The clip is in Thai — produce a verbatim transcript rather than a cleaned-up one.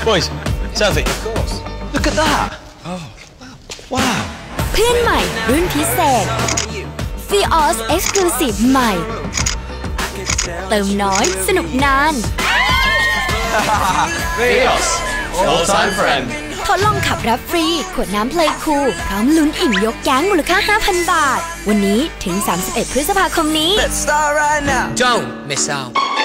Boys, selfie. Of course. Look at that. Oh, wow. เพื่อนใหม่รุ่นพิเศษ Fios Exclusive ใหม่เติมน้อยสนุกนาน Fios, all-time friend. ทดลองขับรับฟรีขวดน้ำเพลย์คูลพร้อมลุ้นอิ่มยกแก๊งมูลค่า ห้าพัน บาทวันนี้ถึงสามสิบเอ็ดพฤษภาคมนี้ Let's start right now. Don't miss out.